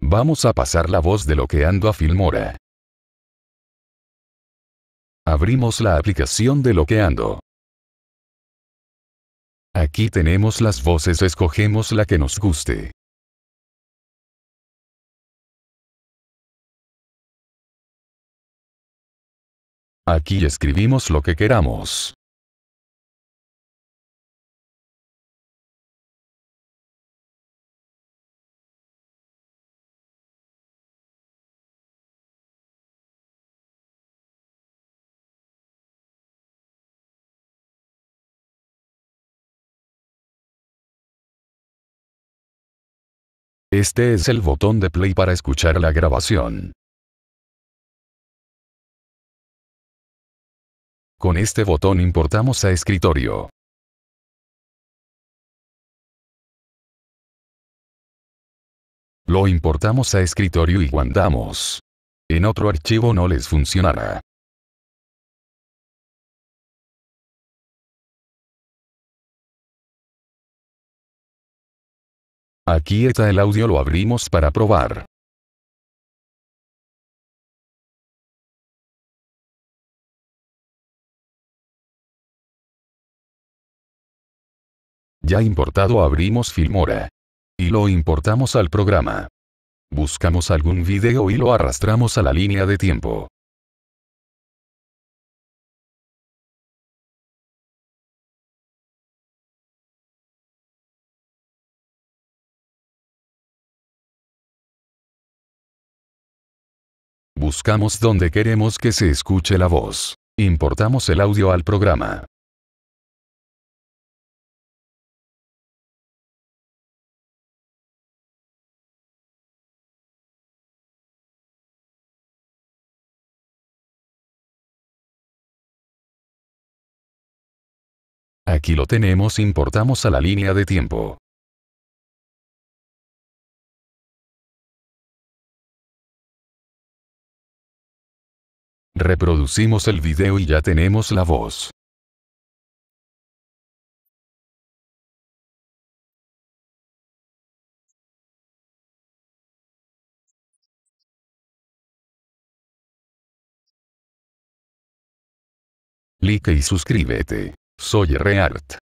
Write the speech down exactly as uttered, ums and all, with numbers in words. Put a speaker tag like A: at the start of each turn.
A: Vamos a pasar la voz de Loqueando a Filmora. Abrimos la aplicación de Loqueando. Aquí tenemos las voces, escogemos la que nos guste. Aquí escribimos lo que queramos. Este es el botón de play para escuchar la grabación. Con este botón importamos a escritorio. Lo importamos a escritorio y guardamos. En otro archivo no les funcionará. Aquí está el audio, lo abrimos para probar. Ya importado, abrimos Filmora. Y lo importamos al programa. Buscamos algún video y lo arrastramos a la línea de tiempo. Buscamos donde queremos que se escuche la voz. Importamos el audio al programa. Aquí lo tenemos, importamos a la línea de tiempo. Reproducimos el video y ya tenemos la voz. Like y suscríbete. Soy R-Art.